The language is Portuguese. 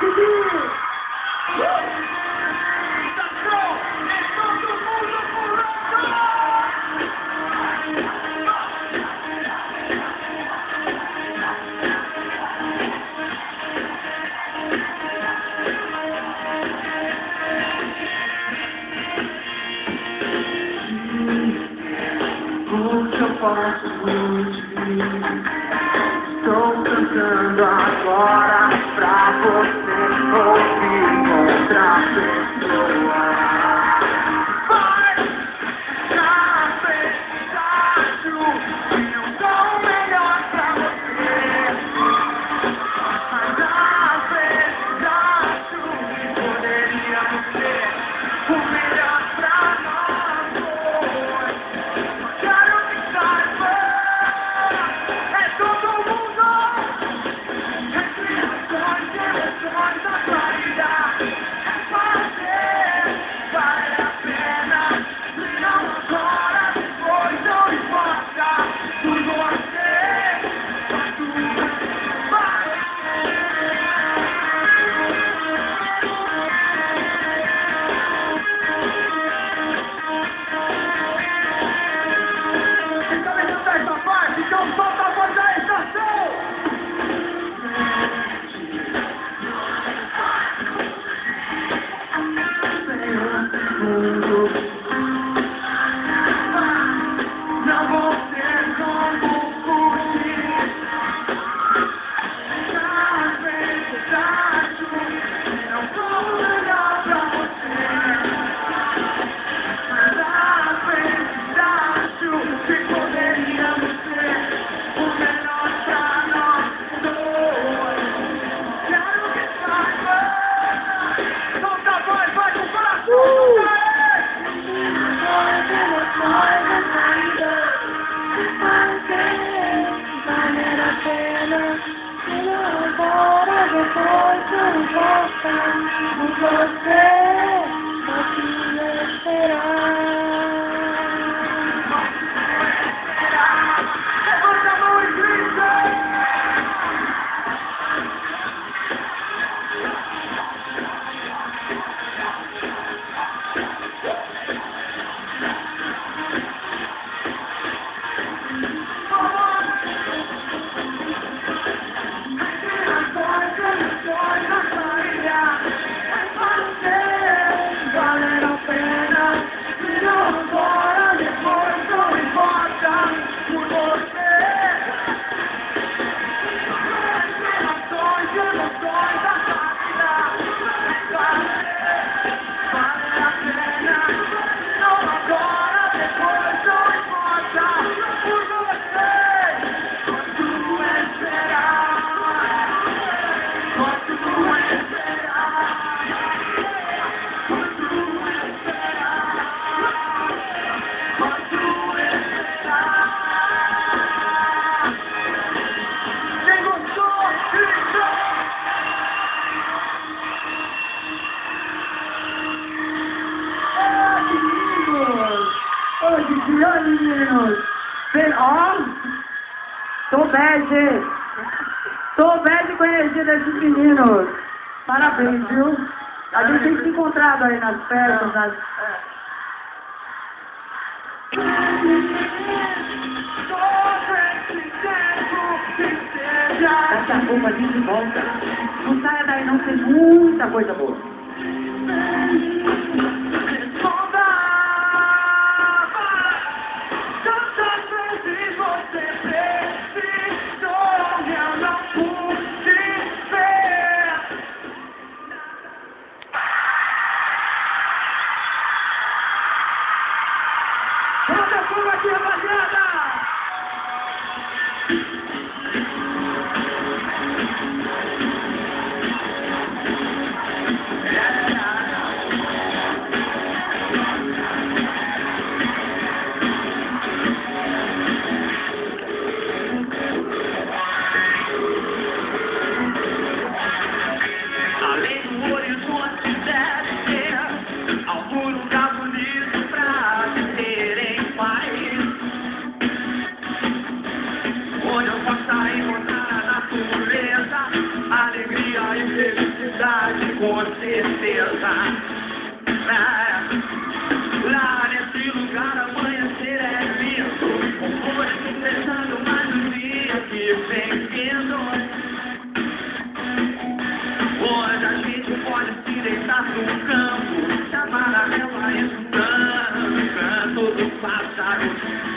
Posso te estou cantando agora pra você ouvir outra pessoa. Vai na frente, que eu sou o melhor pra você. Mas às vezes acho que poderíamos ser o melhor pra nós dois. Então solta a voz da estação! Não vou ter como fugir. Às vezes acho que não sou melhor pra você. Mas às vezes acho que poderíamos ser o melhor pra nós dois. Quero que saiba. Solta a voz, vai com o coração. Vale a pena, se não agora, depois não volta. Por você, vou te esperar. Levanta a mão e grita! Vale a pena, se não agora, depois não importa. Por você, emoções da vida. Vale a pena, se não agora, depois não importa. Por você, posso esperar. Posso esperar. Quem gostou, grita! Ô, Didi, ô, meninos! Ó, tô bad com a energia desses meninos. Parabéns, viu? A gente tem se encontrado aí nas festas, nas... Daqui a pouco a gente volta. Não saia daí não, tem muita coisa boa. Vamos aqui, rapaziada! Além do horizonte deve ter algum lugar bonito pra ter em paz. passado.